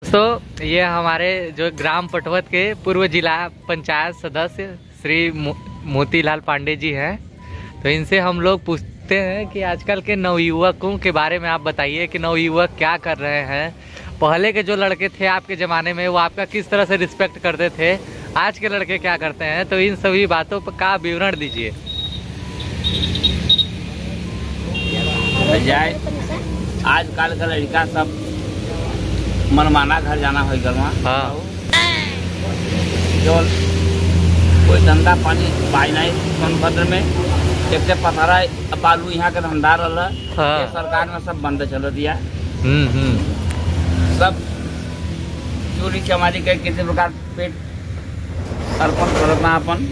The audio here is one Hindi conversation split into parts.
दोस्तों ये हमारे जो ग्राम पटवत के पूर्व जिला पंचायत सदस्य श्री मोतीलाल पांडे जी हैं। तो इनसे हम लोग पूछते हैं कि आजकल के नवयुवकों के बारे में आप बताइए कि नवयुवक क्या कर रहे हैं। पहले के जो लड़के थे आपके ज़माने में वो आपका किस तरह से रिस्पेक्ट करते थे, आज के लड़के क्या करते हैं, तो इन सभी बातों पर का विवरण दीजिए। आजकल का लड़का सब मनमाना घर जाना हो गया। हाँ, जो कोई धंधा पानी पाई नहीं सोनभद्र में, एक से पथरा बालू यहाँ के धंधा रहा। हाँ। सरकार ने सब बंद चलो दिया। सब चोरी चमारी के किसी प्रकार पेट अर्पण करना अपन।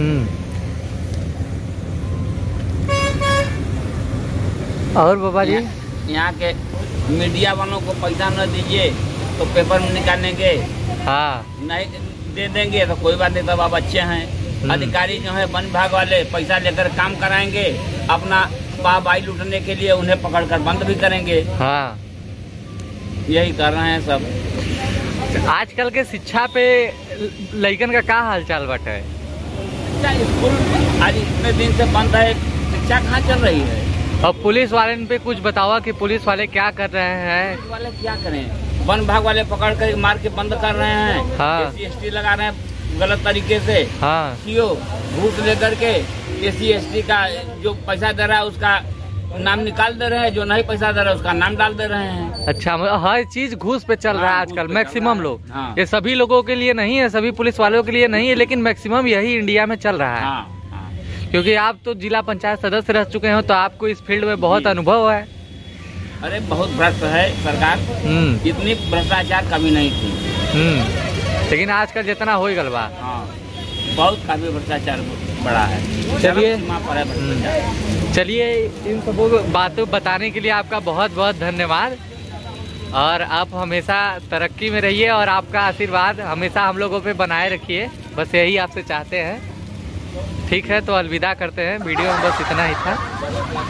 और बाबा जी यहाँ के मीडिया वालों को पैसा न दीजिए तो पेपर में निकालेंगे। हाँ, नहीं दे देंगे तो कोई बात नहीं, तब आप अच्छे हैं। अधिकारी जो है वन विभाग वाले पैसा लेकर काम कराएंगे, अपना वाहवाही लूटने के लिए उन्हें पकड़कर बंद भी करेंगे। हाँ, यही कर रहे हैं सब। आजकल के शिक्षा पे लइकन का क्या हाल चाल बट है? स्कूल आज इतने दिन से बंद है, शिक्षा कहाँ चल रही है। और पुलिस वाले पे कुछ बतावा कि पुलिस वाले क्या कर रहे हैं? पुलिस वाले क्या करें, वन विभाग वाले पकड़ कर मार के बंद कर रहे हैं। हाँ। SC/ST लगा रहे हैं गलत तरीके से। हाँ, सीओ घूस लेकर के SC/ST का जो पैसा दे रहा है उसका नाम निकाल दे रहे हैं, जो नहीं पैसा दे रहा है उसका नाम डाल दे रहे हैं। अच्छा, हर चीज घूस पे चल रहा है आजकल। मैक्सिमम लोग, हाँ। ये सभी लोगों के लिए नहीं है, सभी पुलिस वालों के लिए नहीं है, लेकिन मैक्सिमम यही इंडिया में चल रहा है। हाँ। क्योंकि आप तो जिला पंचायत सदस्य रह चुके हैं तो आपको इस फील्ड में बहुत अनुभव है। अरे बहुत भ्रष्ट है सरकार, इतनी भ्रष्टाचार कभी नहीं थी। लेकिन आजकल जितना हो गल बा। हाँ, बहुत काफी भ्रष्टाचार बढ़ा है। चलिए इन सब बातों बताने के लिए आपका बहुत बहुत धन्यवाद। और आप हमेशा तरक्की में रहिए और आपका आशीर्वाद हमेशा हम लोगों पे बनाए रखिए, बस यही आपसे चाहते हैं। ठीक है, तो अलविदा करते हैं। वीडियो में बस इतना ही था।